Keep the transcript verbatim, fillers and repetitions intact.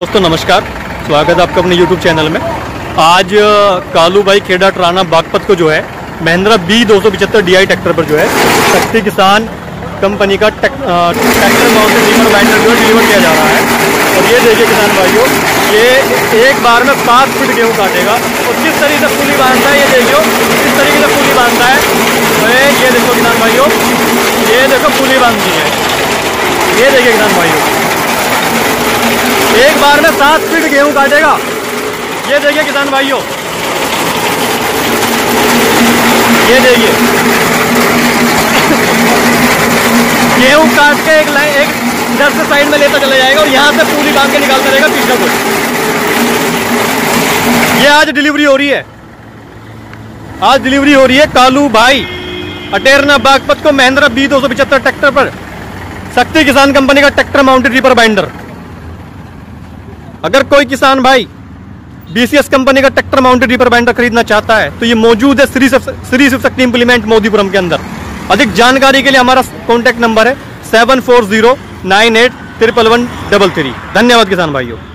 दोस्तों नमस्कार, स्वागत है आपका अपने यूट्यूब चैनल में। आज कालू भाई खेड़ा ट्राना बागपत को जो है महिंद्रा बी दो सौ पचहत्तर डी आई ट्रैक्टर पर जो है शक्ति किसान कंपनी का ट्रैक्टर माउंटेड रीपर बाइंडर जो है डिलीवर किया जा रहा है। और ये देखिए किसान भाइयों, ये एक बार में सात फीट गेहूँ काटेगा और किस तरीके से फूली बांधता है ये देखियो, किस तरीके से फूली बांधता है। तो ये देखो किसान भाइयों, ये देखो फूली बांधती है, ये देखिए किसान भाइयों, एक बार में सात फीट गेहूं काटेगा। ये देखिए किसान भाइयों, ये देखिए गेहूं काट के एक लाइन एक इधर से साइड में लेता चला जाएगा और यहां से पूरी बांध के निकालता रहेगा पीछे को। ये आज डिलीवरी हो रही है, आज डिलीवरी हो रही है कालू भाई अटेरना बागपत को महिंद्रा बी दो सौ पचहत्तर ट्रैक्टर पर शक्ति किसान कंपनी का ट्रैक्टर माउंटेड रीपर बाइंडर। अगर कोई किसान भाई बीसीएस कंपनी का ट्रैक्टर माउंटेड रीपर बाइंडर खरीदना चाहता है तो ये मौजूद है श्री श्री शिव शक्ति इंप्लीमेंट मोदीपुरम के अंदर। अधिक जानकारी के लिए हमारा कॉन्टैक्ट नंबर है seven four zero nine eight triple one double three. धन्यवाद किसान भाइयों।